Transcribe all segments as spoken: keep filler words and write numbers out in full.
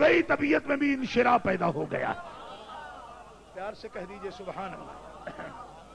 गई, तबीयत में भी इंशिरा पैदा हो गया। प्यार से कह दीजिए सुभान अल्लाह।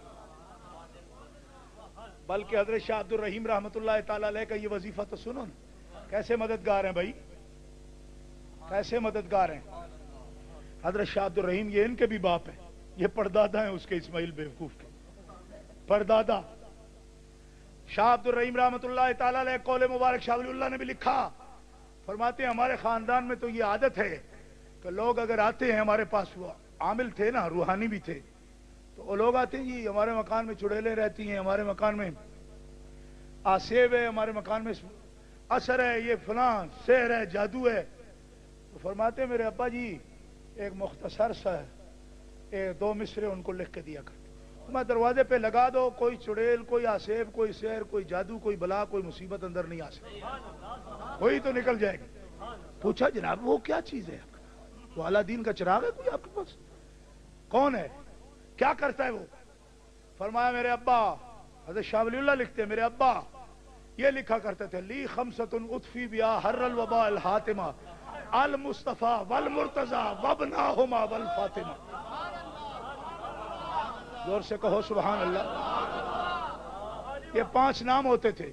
बल्कि हजरत शाह अब्दुल रहीम रहमतुल्लाह ताला अलैह का ये वजीफा तो सुनो ना, कैसे मददगार हैं भाई, कैसे मददगार हैं। हजरत शाह अब्दुल रहीम ये इनके भी बाप हैं, ये परदादा हैं उसके इस्माइल बेवकूफ के परदादा। शाह अब्दुल रहीम रहमतुल्लाह ताला अलैह कौले मुबारक शाह वलीउल्लाह ने भी लिखा, फरमाते हैं हमारे खानदान में तो ये आदत है कि लोग अगर आते हैं हमारे पास, वो आमिल थे ना, रूहानी भी थे, तो वो लोग आते हैं जी हमारे मकान में चुड़ैलें रहती हैं, हमारे मकान में आसेब है, हमारे मकान में असर है, ये फलां सेहर है, जादू है। तो फरमाते हैं मेरे अब्बा जी एक मुख्तसर सा है, एक दो मिसरे उनको लिख के दिया करते, मैं दरवाजे पे लगा दो, कोई चुड़ैल, कोई आसेब, कोई सेहर, कोई जादू, कोई बला, कोई मुसीबत अंदर नहीं आ सकती, वही तो निकल जाएगी। पूछा जनाब वो क्या चीज है, वो अलादीन का चिराग है कोई आपके पास, कौन है, क्या करता है वो। फरमाया मेरे अब्बा, हज़रत शाह वलीउल्लाह लिखते हैं, मेरे अब्बा ये लिखा करते थे, ली खमसतुन उतफी बिया हर्रल वबा अल हातिमा अल मुस्तफा वल मुर्तजा वबनाहुमा वल फातिमा। जोर से कहो सुभान अल्लाह। ये पांच नाम होते थे,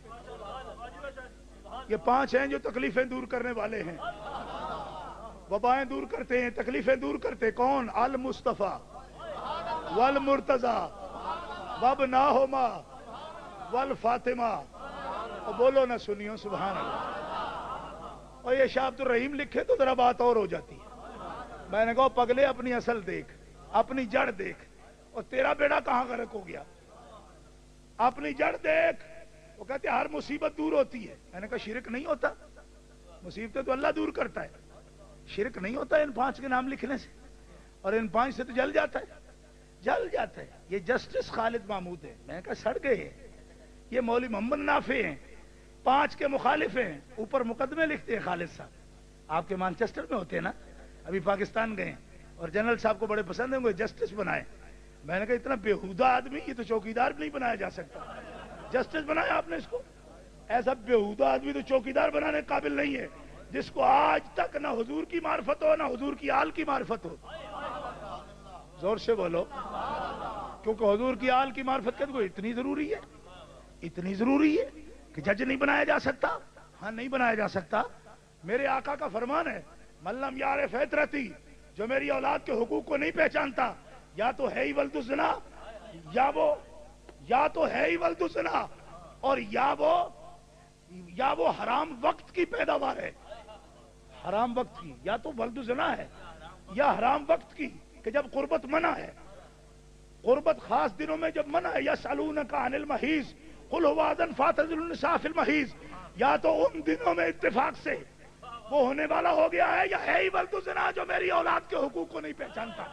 ये पांच हैं जो तकलीफें दूर करने वाले हैं, वबाएं दूर करते हैं, तकलीफें दूर करते। कौन? अल मुस्तफा वल मुर्तजा वबनाहुमा वल फातिमा। और बोलो ना सुनियो सुभान अल्लाह। और ये शाह अब्दुल रहीम लिखे तो जरा बात और हो जाती है। मैंने कहा पगले अपनी असल देख, अपनी जड़ देख, और तेरा बेड़ा कहां गर्क हो गया, अपनी जड़ देख। वो कहते हर मुसीबत दूर होती है। मैंने कहा शिरक नहीं होता, मुसीबतें तो अल्लाह दूर करता है, शिरक नहीं होता इन पांच के नाम लिखने से, और इन पांच से तो जल जाता है, जल जाता है। ये जस्टिस खालिद महमूद है। मैंने कहा सड़ गए हैं, ये मौलवी मोहम्मद नाफे हैं, पांच के मुखालिफ हैं, ऊपर मुकदमे लिखते हैं। खालिद साहब आपके मैनचेस्टर में होते हैं ना, अभी पाकिस्तान गए और जनरल साहब को बड़े पसंद है, जस्टिस बनाए। मैंने कहा इतना बेहुदा आदमी, ये तो चौकीदार भी नहीं बनाया जा सकता, जस्टिस बनाया आपने इसको। ऐसा बेहुदा आदमी तो चौकीदार बनाने के काबिल नहीं है, जिसको आज तक ना हुजूर की मार्फत हो ना हुजूर की आल की मार्फत हो। जोर से बोलो, क्योंकि हुजूर की आल की मार्फत क्या इतनी जरूरी है, इतनी जरूरी है कि जज नहीं बनाया जा सकता। हाँ नहीं बनाया जा सकता। मेरे आका का फरमान है, मल्लम यार फैतरती, जो मेरी औलाद के हुकूक को नहीं पहचानता, या तो है ही वल्दुजना, या वो या तो है ही वल्दुजना, और या वो या वो हराम वक्त की पैदावार है, हराम वक्त की, या तो वल्दुजना है या हराम वक्त की, कि जब कुर्बत मना है, कुर्बत खास दिनों में जब मना है। यसअलूनका अनिल महीज कुल हुवा अज़न फातज़िलुन निसा फिल महीज, या तो उन दिनों में इत्तेफाक से वो होने वाला हो गया है, या है ही वल्दुजना जो मेरी औलाद के हुकूक को नहीं पहचानता।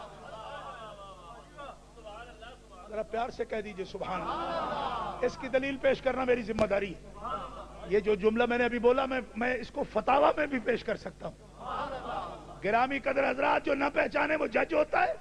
जरा प्यार से कह दीजिए सुभान अल्लाह। इसकी दलील पेश करना मेरी जिम्मेदारी है। ये जो जुमला मैंने अभी बोला, मैं मैं इसको फतावा में भी पेश कर सकता हूं। गिरामी कदर हजरात, जो न पहचाने वो जज होता है।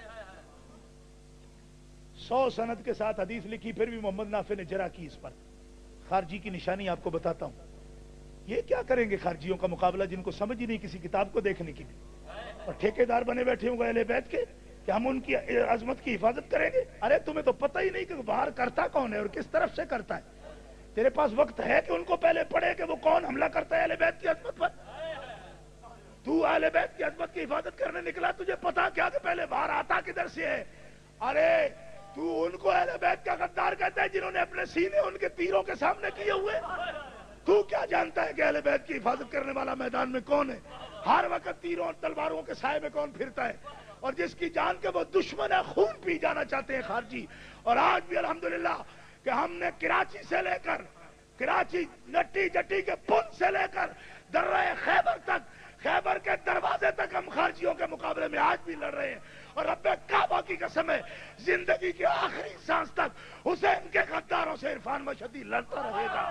सौ सनद के साथ हदीस लिखी, फिर भी मोहम्मद नाफे ने जरा की इस पर। खारजी की निशानी आपको बताता हूं। ये क्या करेंगे खारजियों का मुकाबला, जिनको समझ ही नहीं किसी किताब को देखने की भी, और ठेकेदार बने बैठे होंगे अहले बैत के कि हम उनकी अजमत की हिफाजत करेंगे। अरे तुम्हें तो पता ही नहीं कि बाहर करता कौन है और किस तरफ से करता है। तेरे पास वक्त है कि उनको पहले पढ़े कि वो कौन हमला करता है अहले बैत की अजमत पर। तू अहले बैत की अजमत की हिफाजत करने निकला, तुझे पता क्या कि पहले बाहर आता किधर से है। अरे तू उनको अहले बैत का गद्दार कहता है जिन्होंने अपने सीने उनके तीरों के सामने किए हुए। तू क्या जानता है कि अहले बैत की हिफाजत करने वाला मैदान में कौन है, हर वक्त तीरों और तलवारों के साए में कौन फिरता है, और जिसकी जान के वो दुश्मन है, खून पी जाना चाहते हैं खारजी। और आज भी अल्हम्दुलिल्लाह कि हमने कराची से लेकर, कराची नट्टी जट्टी के पुल से लेकर दर्रा खैबर तक, खैबर के दरवाजे तक हम खारजियों के मुकाबले में आज भी लड़ रहे हैं। और रब्बे काबा की कसम है, जिंदगी के आखिरी सांस तक हुसैन के गद्दारों से इरफान मशदी लड़ता रहेगा।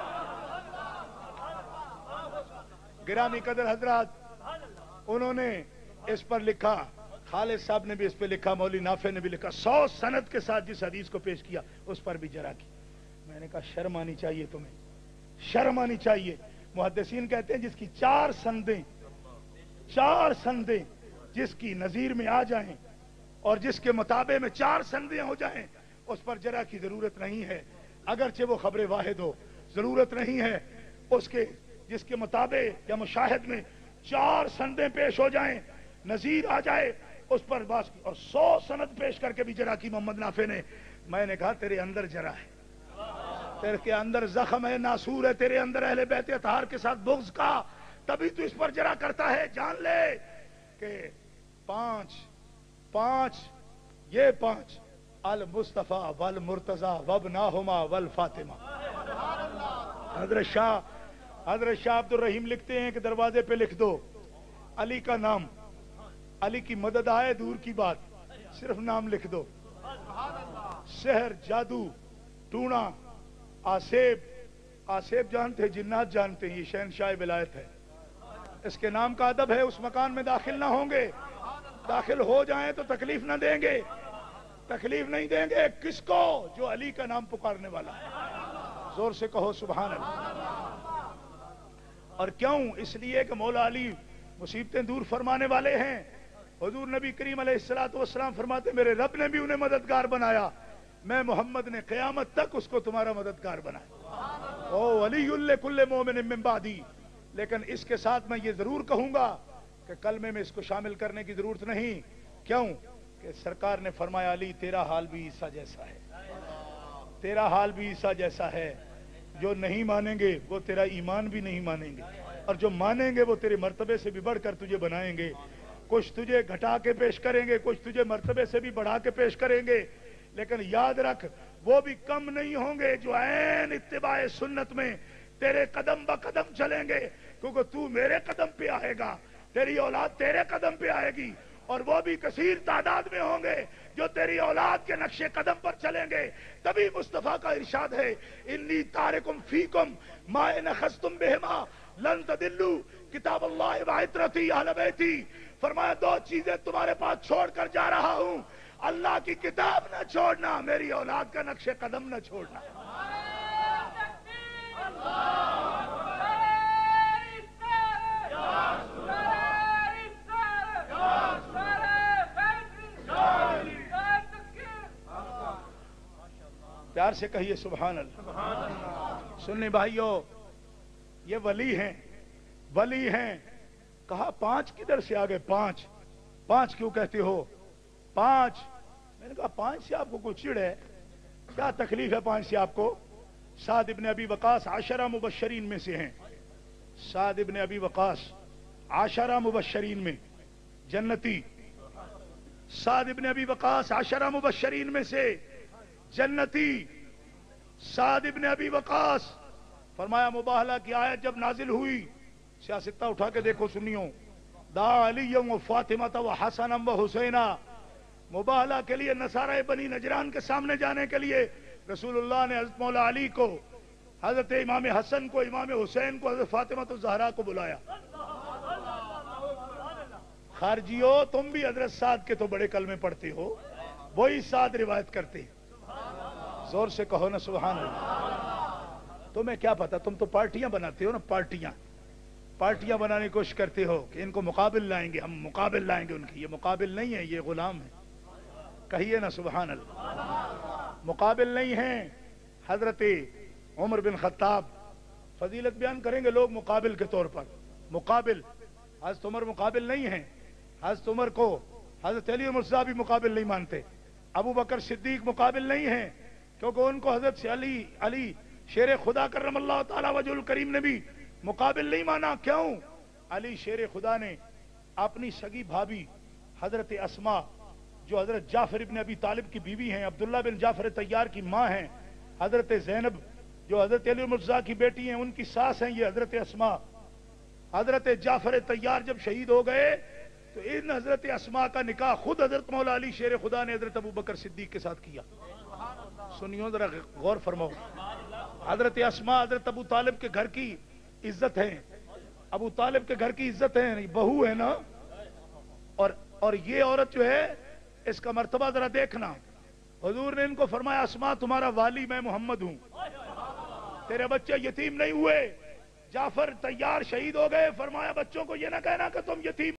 गिरामी कदर हजरात, उन्होंने इस पर लिखा, खालिद साहब ने भी इस पे लिखा, मौलवी नाफे ने भी लिखा, सौ सनद के साथ जिस हदीस को पेश किया उस पर भी जरा की। मैंने कहा शर्म आनी चाहिए तुम्हें, शर्म आनी चाहिए। मुहद्दिसीन कहते हैं जिसकी चार सनदें چار سندیں جس کی نظیر میں آ جائیں اور جس کے مطابق میں چار سندیں ہو جائیں اس پر جرا کی ضرورت نہیں ہے، اگرچہ وہ خبر واحد ہو، ضرورت نہیں ہے اس کے جس کے مطابق یا مشاہد میں چار سندیں پیش ہو جائیں، نظیر آ جائے اس پر بات کی، اور سو سند پیش کر کے بھی جرا کی محمد نافع نے۔ میں نے کہا تیرے اندر جرا ہے، تیرے کے اندر زخم ہے، ناسور ہے، تیرے اندر اہل بیت اطہار کے ساتھ بغض کا، تبھی تو اس پر جرا کرتا ہے۔ جان لے کہ پانچ پانچ یہ پانچ المصطفیٰ والمرتضیٰ وابناہما والفاطمہ۔ حضرت شاہ حضرت شاہ عبد الرحیم لکھتے ہیں کہ دروازے پہ لکھ دو علی کا نام، علی کی مدد آئے دور کی بات، صرف نام لکھ دو۔ سحر، جادو، ٹونا، آسیب، آسیب جانتے ہیں، جنات جانتے ہیں، یہ شہنشاہ ولایت ہے، اس کے نام کا ادب ہے، اس مکان میں داخل نہ ہوں گے، داخل ہو جائیں تو تکلیف نہ دیں گے، تکلیف نہیں دیں گے کس کو؟ جو علی کا نام پکارنے والا ہے۔ زور سے کہو سبحان اللہ۔ اور کیوں؟ اس لیے کہ مولا علی مصیبتیں دور فرمانے والے ہیں۔ حضور نبی کریم علیہ الصلوۃ والسلام فرماتے میرے رب نے بھی انہیں مددگار بنایا، میں محمد نے قیامت تک اس کو تمہارا مددگار بنایا۔ او ولی لکل مومن من بعدی۔ لیکن اس کے ساتھ میں یہ ضرور کہوں گا کہ کلمے میں اس کو شامل کرنے کی ضرورت نہیں۔ کیوں؟ کہ سرکار نے فرمایا علی تیرا حال بھی عیسیٰ جیسا ہے، تیرا حال بھی عیسیٰ جیسا ہے، جو نہیں مانیں گے وہ تیرا ایمان بھی نہیں مانیں گے، اور جو مانیں گے وہ تیرے مرتبے سے بھی بڑھ کر تجھے بنائیں گے، کچھ تجھے گھٹا کے پیش کریں گے، کچھ تجھے مرتبے سے بھی بڑھا کے پیش کریں گے، لیکن یاد رکھ وہ بھی کم نہیں ہوں گے جو عین اتباع سنت میں تیرے قدم با قدم چلیں گے، کیونکہ تو میرے قدم پہ آئے گا، تیری اولاد تیرے قدم پہ آئے گی، اور وہ بھی کثیر تعداد میں ہوں گے جو تیری اولاد کے نقش قدم پر چلیں گے۔ تبھی مصطفیٰ کا ارشاد ہے انی تارکم فیکم ما ان اخذتم بہما لن تدلوا کتاب اللہ و عترتی اہل بیتی۔ فرمایا دو چیزیں تمہارے پاس چھوڑ کر جا رہا ہوں، اللہ کی کتاب نہ چھوڑنا، میری اولاد کا نقش قدم نہ چھوڑنا۔ پیار سے کہیے سبحان اللہ۔ سننے بھائیو، یہ ولی ہیں، ولی ہیں۔ کہا پانچ کدھر سے آگے؟ پانچ پانچ کیوں کہتے ہو؟ پانچ میں نے کہا پانچ سے آپ کو کوئی چڑ ہے؟ کیا تکلیف ہے پانچ سے آپ کو؟ سعد ابن ابی وقاص عشرہ مبشرین میں سے ہیں، سعد ابن ابی وقاص عشرہ مبشرین میں جنتی، سعد ابن ابی وقاص عشرہ مبشرین میں سے جنتی، سعد ابن ابی وقاص۔ فرمایا مباہلہ کی آیت جب نازل ہوئی، سیاستہ اٹھا کے دیکھو سنیوں، دا علی و فاطمہ و حسن و حسینہ، مباہلہ کے لیے نصارہ بنی نجران کے سامنے جانے کے لیے رسول اللہ نے حضرت مولا علی کو، حضرت امام حسن کو، امام حسین کو، حضرت فاطمہ الزہرا کو بلایا۔ خارجیو تم بھی حضرت سعد کے تو بڑے کلمے پڑھتے ہو، وہی سعد روایت کرتے ہیں، زور سے کہو نا سبحان اللہ۔ تمہیں کیا پتا، تم تو پارٹیاں بناتے ہو نا، پارٹیاں پارٹیاں بنانے کی کوشش کرتے ہو کہ ان کو مقابل لائیں گے، ہم مقابل لائیں گے ان کی۔ یہ مقابل نہیں ہے، یہ غلام ہے، کہیے نا سبحان اللہ۔ مقابل نہیں ہیں۔ حضرت عمر بن خطاب فضیلت بیان کریں گے لوگ مقابل کے طور پر، مقابل حضرت عمر مقابل نہیں ہیں، حضرت عمر کو حضرت علی مرتضیٰ بھی مقابل نہیں مانتے، ابو بکر صدیق مقابل نہیں ہیں، کیونکہ ان کو حضرت سے علی علی شیر خدا کرم اللہ تعالی وجہ الکریم نے بھی مقابل نہیں مانا۔ کیوں؟ علی شیر خدا نے اپنی سگی بھابی حضرت اسما جو حضرت جعفر ابن ابی طالب کی بیوی ہیں، عبداللہ بن جعفر طیار کی ماں ہیں، حضرت زینب جو حضرت علی مرتضیٰ کی بیٹی ہیں ان کی ساس ہیں، یہ حضرت اسما، حضرت جعفر طیار جب شہید ہو گئے تو ان حضرت اسما کا نکاح خود حضرت مولا علی شیر خدا نے حضرت ابو بکر صدیق کے ساتھ کیا۔ سنیو ذرا غور فرماؤ، حضرت اسما حضرت ابو طالب کے گھر کی عزت ہے، ابو طالب کے گھر کی عزت ہے، بہو ہے نا، اور اور یہ عورت جو ہے اس کا مرتبہ ذرا دیکھنا۔ حضور نے ان کو فرمایا اسما تمہارا والی میں محمد ہوں، تیرے بچے یتیم نہیں ہوئے۔ جعفر طیار شہید ہو گئے، فرمایا بچوں کو یہ نہ کہنا کہ تم یتیم